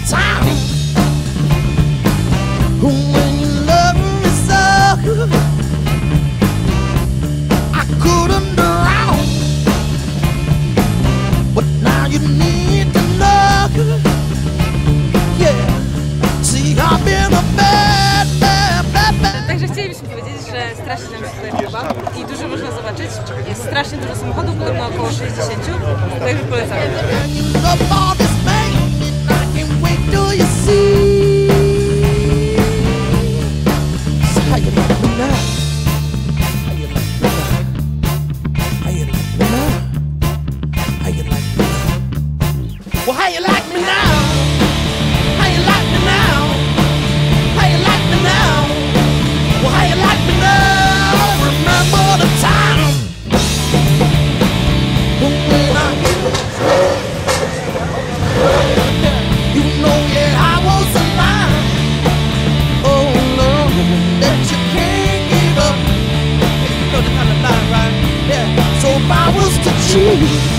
time when you love me so. I couldn't drown, but now you need to know. Yeah, see, I've been a bad, bad, bad, bad. Także chcielibyśmy powiedzieć, że strasznie nam się tutaj podoba i dużo można zobaczyć. Jest strasznie dużo samochodów, podobno około 60, także polecamy. Well, how you like me now? How you like me now? How you like me now? Well, how you like me now? Remember the time when I, you know, yeah, I was alive. Oh no, that you can't give up. You know the kind of line, right? Yeah. So if I was to choose.